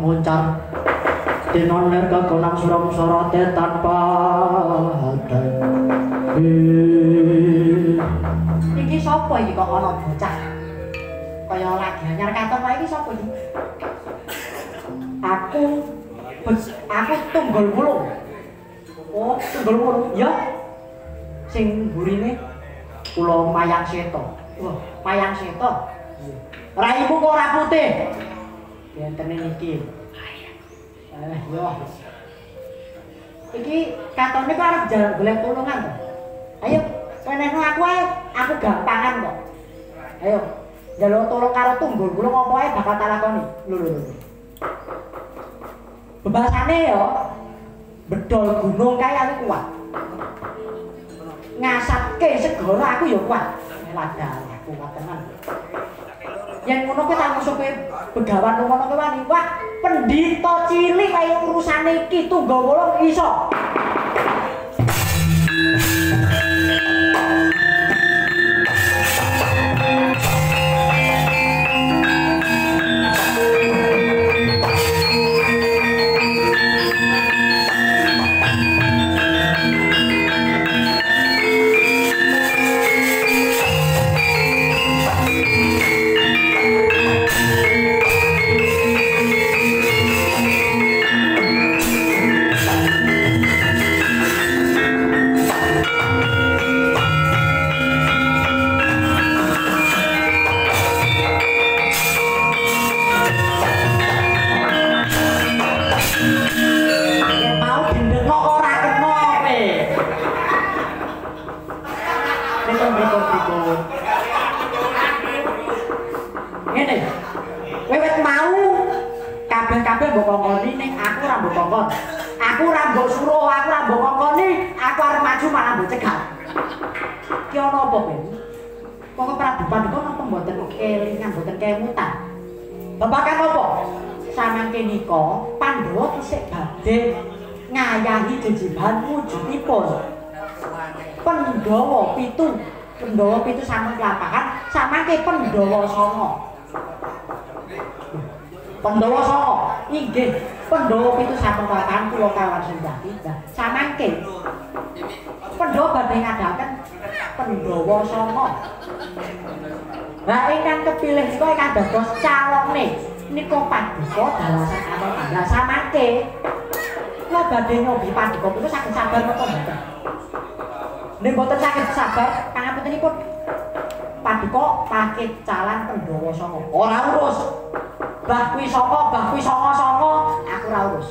moncar dinoner kegonang suram sorote tanpa hadang. Iki sapa iki kok ana bocah kaya lagi anyar katon wae iki sapa iki? Aku Tunggul Wulung. Oh, Tunggul Wulung. Ya. Sing burine kula Mayang Seta. Wah, Mayang Seta. Raimu kok ora putih. Enten niki. Yo. Iki katone kok arep jalan golek tulungan to. Ayo, wenehno aku ae, aku gampangan kok. Ayo, njaluk tulung karo Tunggul Wulung apa ae bakal tak lakoni. Lho. Bebasane yo bedol gunung kae aku kuat. Ngasapke segara aku yo kuat. Ladang aku kuat tenan. Yen ngono kuwi tak musuhe begawan ngono kuwi wani. Wah, pendhita cilik kaya urusane iki Tunggul Wulung iso. Aku ra mbok suruh, aku ra mbok ngongkoni, aku arep maju malah mbok cegat. Ki ana apa, Ben? Kok Prabu Pandhawa napa mboten kelingan, mboten kemutan? Babakan apa? Samangke nika Pandhawa isih badhe ngayahi jejiban wujudipun. Pandhawa 7 sampun kelapahan, samangke Pandhawa 9. Pandhawa 9 inggih Pandhawa 7 sampun kelapahan kula kawan Sundari. Nah, samangke Pandhawa badhe ngadaken Pandhawa 9. Lah ingkang kepilih nika ingkang dados calone nika Paduka Dalasan Anom. Lah samangke kula badhe nyobi Paduka punika saged sabar napa mboten? Nek mboten saged sabar, pangapuntenipun Paduka paket calan Pandhawa 9. Ora urus. Bah kuwi songo, aku ora urus.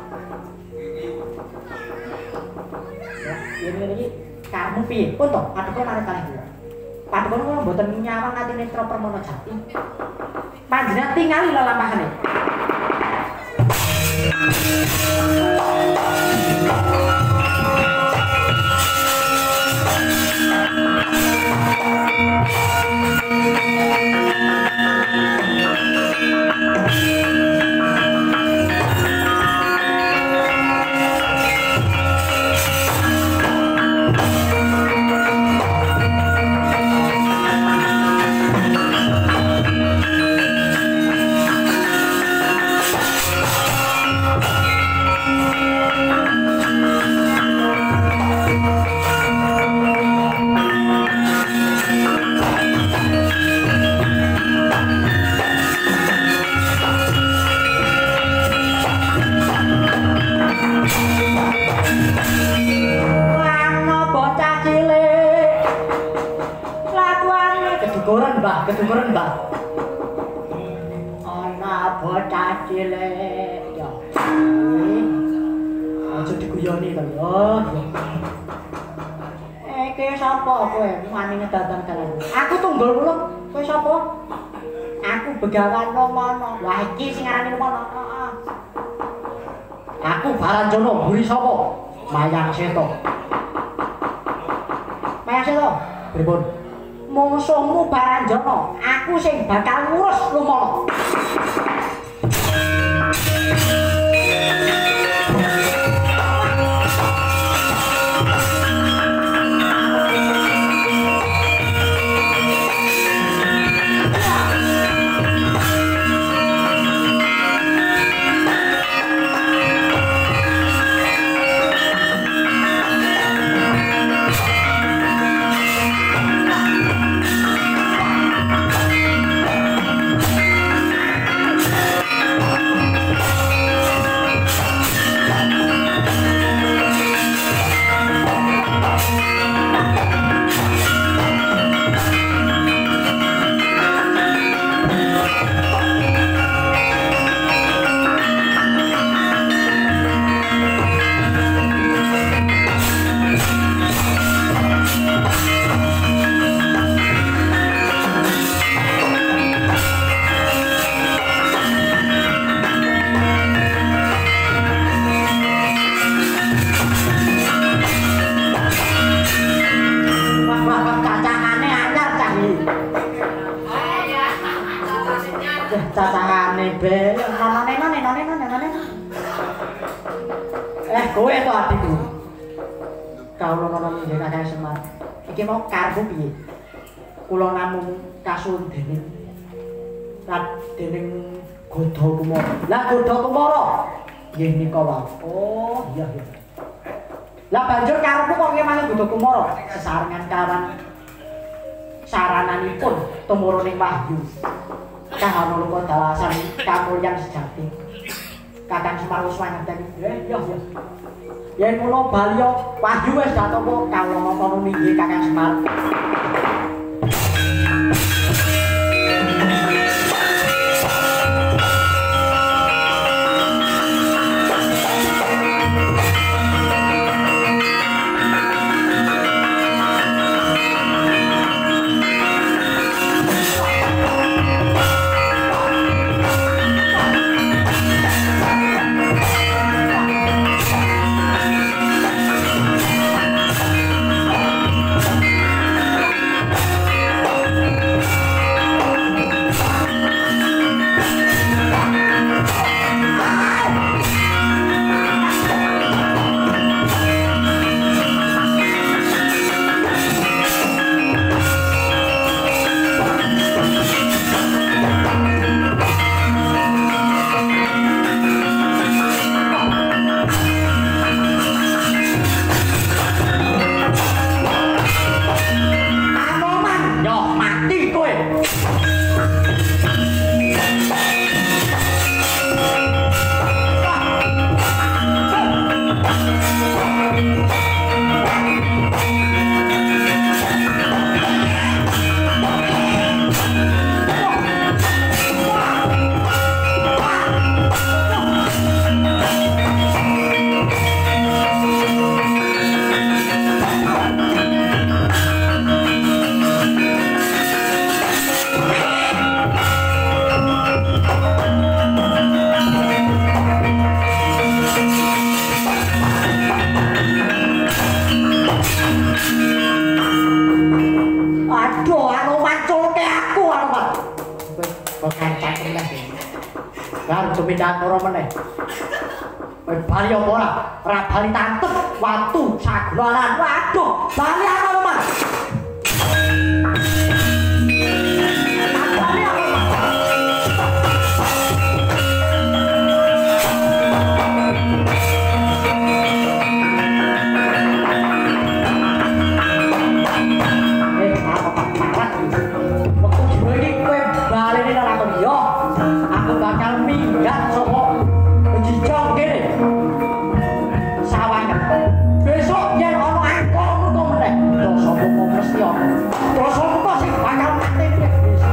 Ya, ngene iki kamu piye? Pun to, Paduka marang kalih kula. Paduka kula mboten nyawang ati Netra Permana Jati. Panjenengan tingali lelampahane. Kedengeran, Mbak. Ana bocah cilik ya. Aja diguyoni to ya. Iki sapa kowe? Wani ngedatang dalan. Aku Tunggul Wulung. Kowe sapa? Aku Begawan Ramana. Lah iki sing aran Ramana. Heeh. Aku Baranjana, mburi sapa? Mayang Seta. Mayang Seta. Pripun? Musuhmu Baranjana, aku sing bakal ngurus Lumana. be, nono. Kowe to adikku. Kawula nono nggih Kakang Semar. Iki mau karepmu piye? Kula namung kasuwun dening Godha Kumara. Lah Godha Kumara nggih nika wae. Oh, iya. Lah banjur karepmu kok piye manut Godha Kumara? Sesarengan kawan sarananipun tumurun ing wahyu. Kahana luka dalasan kamulyan sejati. Kakang Semar wis mangerteni. Iya. Yen kula bali wahyu wis datapa kawula ngono nggih Kakang Semar. Ora meneh. Bali apa ora? Ora bali tantep watu saglaran. Waduh, bali apa, Mas? Bali apa, Mas? Apa waktu dino iki kowe bali ning ora kok yo. Aku bakal minggat saka jijong kene. Sawangan. Besok yen ana angkon to meneh. Dosa apa mesti ana. Dosa apa sing bakal mati nek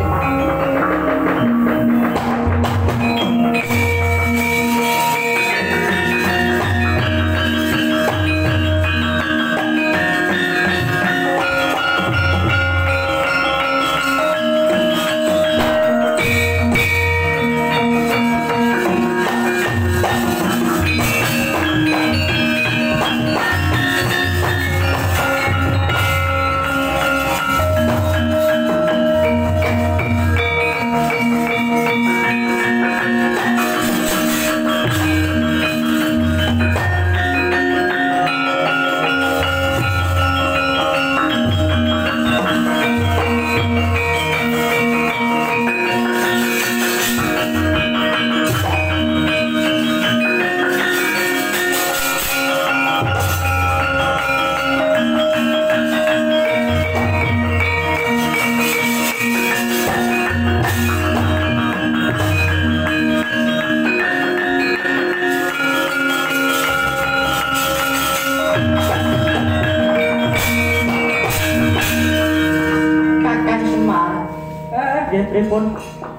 pripun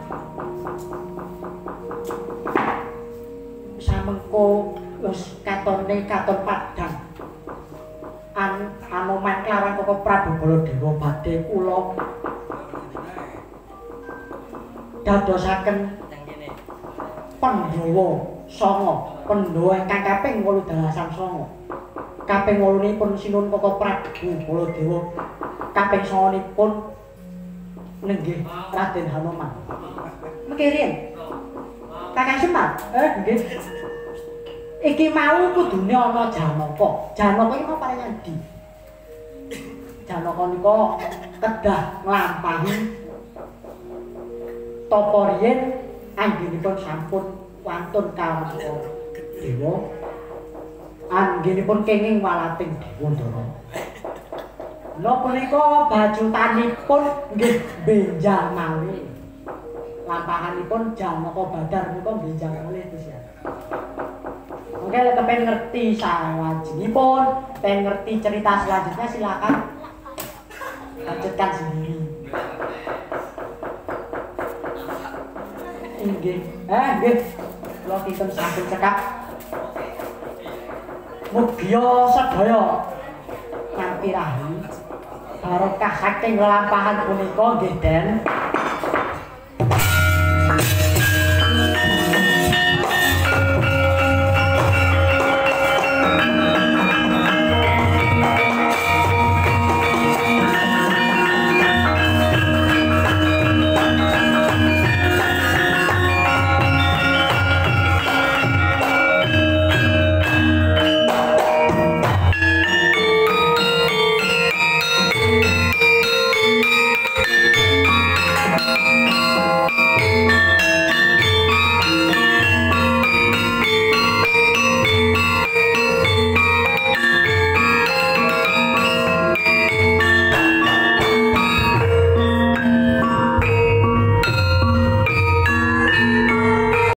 samengko wis katone katon padhang Anoman kelawan Koko Prabu Baladewa badhe kula dadosaken Pandhawa Sanga Pandhawa ingkang kaping 8 kaping 8-nipun sinun Koko Prabu Baladewa kaping 9-nipun nenggih Raden Hanoman. Mekirin Kakang Semar. Nggih. Iki mau kudune ana Janaka. Janaka iki mau paringan ndi? Janaka nika kedah nglampahi tapa riyen anggenipun sampun wantun kawula dewa. Anggenipun kenging walating Dewandara. Napa punika bajutanipun nggih benjang malih. Lampahanipun Janaka Badar menika benjang malih Gusti. Oke, kepen ngerti salajengipun, pengen ngerti cerita selanjutnya silakan lanjutkan sendiri. Nggih. Nggih. Kula kinten sampun cekap. Mugia sedaya kanthi rahi barokah saking lelampahan punika nggih Den.